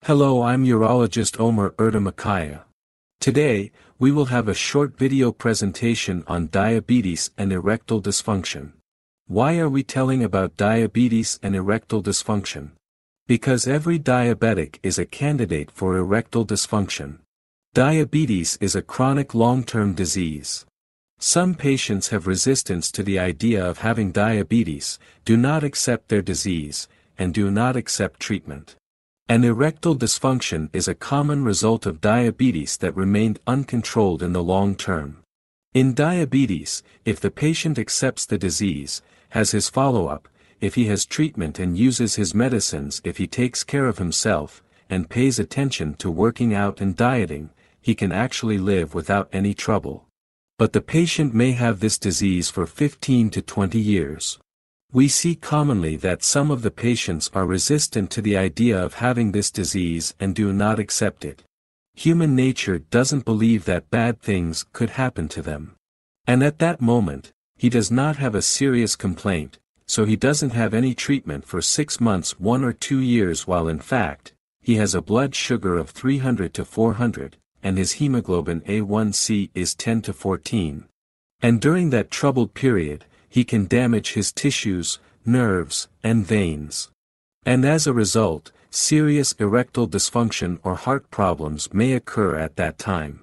Hello, I'm Urologist Erdem Akkaya. Today, we will have a short video presentation on diabetes and erectile dysfunction. Why are we telling about diabetes and erectile dysfunction? Because every diabetic is a candidate for erectile dysfunction. Diabetes is a chronic long-term disease. Some patients have resistance to the idea of having diabetes, do not accept their disease, and do not accept treatment. An erectile dysfunction is a common result of diabetes that remained uncontrolled in the long term. In diabetes, if the patient accepts the disease, has his follow-up, if he has treatment and uses his medicines, if he takes care of himself, and pays attention to working out and dieting, he can actually live without any trouble. But the patient may have this disease for 15 to 20 years. We see commonly that some of the patients are resistant to the idea of having this disease and do not accept it. Human nature doesn't believe that bad things could happen to them. And at that moment, he does not have a serious complaint, so he doesn't have any treatment for 6 months, 1 or 2 years, while in fact, he has a blood sugar of 300 to 400, and his hemoglobin A1C is 10 to 14. And during that troubled period, he can damage his tissues, nerves, and veins. And as a result, serious erectile dysfunction or heart problems may occur at that time.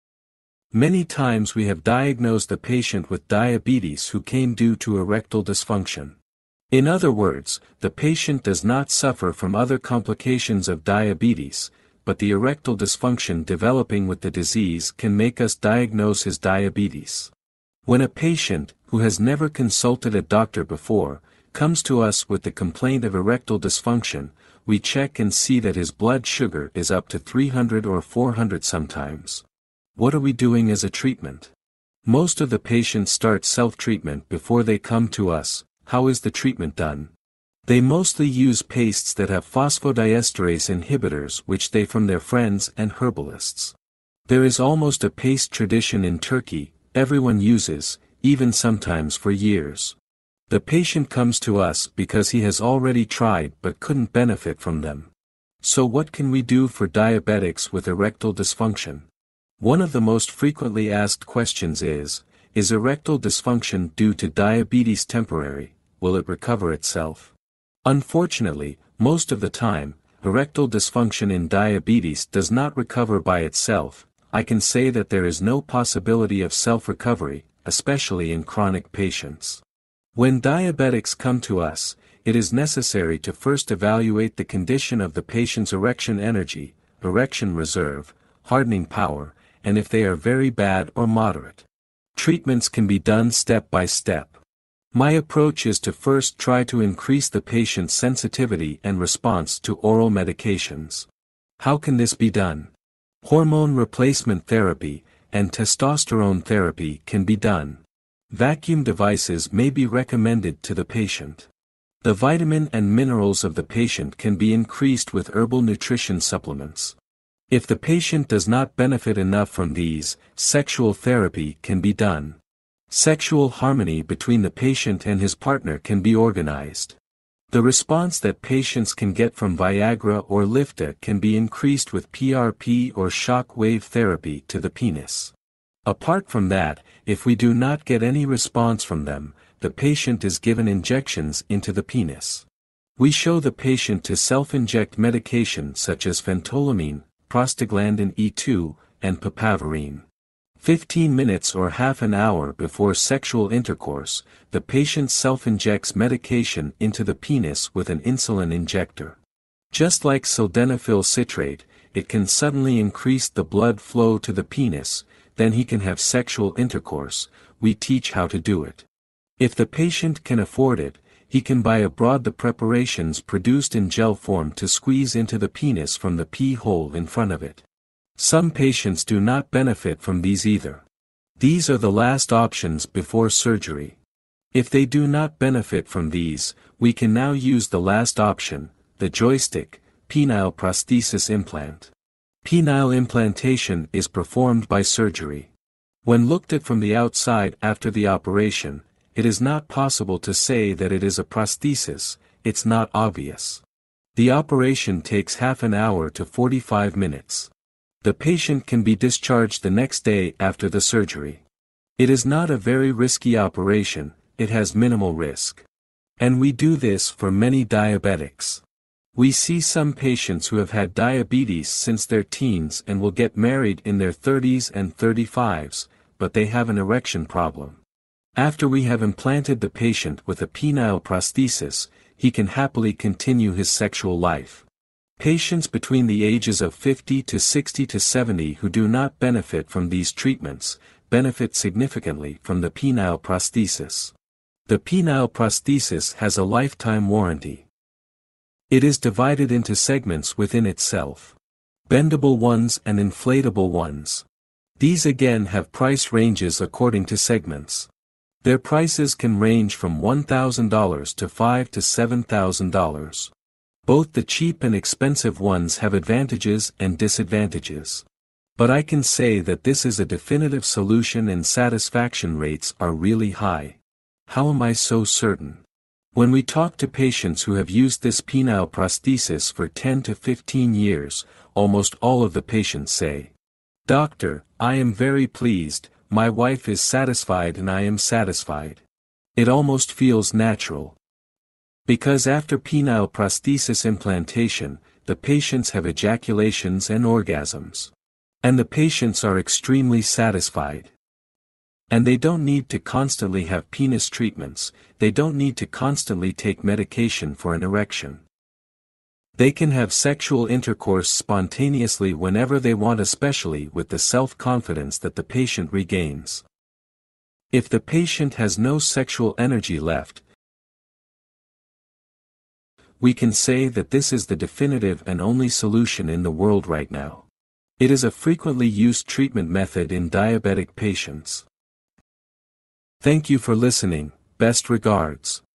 Many times we have diagnosed a patient with diabetes who came due to erectile dysfunction. In other words, the patient does not suffer from other complications of diabetes, but the erectile dysfunction developing with the disease can make us diagnose his diabetes. When a patient, who has never consulted a doctor before, comes to us with the complaint of erectile dysfunction, we check and see that his blood sugar is up to 300 or 400 sometimes. What are we doing as a treatment? Most of the patients start self-treatment before they come to us. How is the treatment done? They mostly use pastes that have phosphodiesterase inhibitors, which they from their friends and herbalists. There is almost a paste tradition in Turkey. Everyone uses, even sometimes for years. The patient comes to us because he has already tried but couldn't benefit from them. So what can we do for diabetics with erectile dysfunction? One of the most frequently asked questions is erectile dysfunction due to diabetes temporary? Will it recover itself? Unfortunately, most of the time, erectile dysfunction in diabetes does not recover by itself. I can say that there is no possibility of self-recovery, especially in chronic patients. When diabetics come to us, it is necessary to first evaluate the condition of the patient's erection energy, erection reserve, hardening power, and if they are very bad or moderate. Treatments can be done step by step. My approach is to first try to increase the patient's sensitivity and response to oral medications. How can this be done? Hormone replacement therapy and testosterone therapy can be done. Vacuum devices may be recommended to the patient. The vitamin and minerals of the patient can be increased with herbal nutrition supplements. If the patient does not benefit enough from these, sexual therapy can be done. Sexual harmony between the patient and his partner can be organized. The response that patients can get from Viagra or Lifta can be increased with PRP or shock wave therapy to the penis. Apart from that, if we do not get any response from them, the patient is given injections into the penis. We show the patient to self-inject medication such as phentolamine, prostaglandin E2, and papaverine. 15 minutes or half an hour before sexual intercourse, the patient self-injects medication into the penis with an insulin injector. Just like sildenafil citrate, it can suddenly increase the blood flow to the penis, then he can have sexual intercourse. We teach how to do it. If the patient can afford it, he can buy abroad the preparations produced in gel form to squeeze into the penis from the pee hole in front of it. Some patients do not benefit from these either. These are the last options before surgery. If they do not benefit from these, we can now use the last option, the joystick, penile prosthesis implant. Penile implantation is performed by surgery. When looked at from the outside after the operation, it is not possible to say that it is a prosthesis, it's not obvious. The operation takes half an hour to 45 minutes. The patient can be discharged the next day after the surgery. It is not a very risky operation, it has minimal risk. And we do this for many diabetics. We see some patients who have had diabetes since their teens and will get married in their 30s and 35s, but they have an erection problem. After we have implanted the patient with a penile prosthesis, he can happily continue his sexual life. Patients between the ages of 50 to 60 to 70 who do not benefit from these treatments, benefit significantly from the penile prosthesis. The penile prosthesis has a lifetime warranty. It is divided into segments within itself. Bendable ones and inflatable ones. These again have price ranges according to segments. Their prices can range from $1,000 to $5,000 to $7,000. Both the cheap and expensive ones have advantages and disadvantages. But I can say that this is a definitive solution and satisfaction rates are really high. How am I so certain? When we talk to patients who have used this penile prosthesis for 10 to 15 years, almost all of the patients say, "Doctor, I am very pleased, my wife is satisfied and I am satisfied." It almost feels natural. Because after penile prosthesis implantation, the patients have ejaculations and orgasms. And the patients are extremely satisfied. And they don't need to constantly have penis treatments, they don't need to constantly take medication for an erection. They can have sexual intercourse spontaneously whenever they want, especially with the self-confidence that the patient regains. If the patient has no sexual energy left, we can say that this is the definitive and only solution in the world right now. It is a frequently used treatment method in diabetic patients. Thank you for listening, best regards.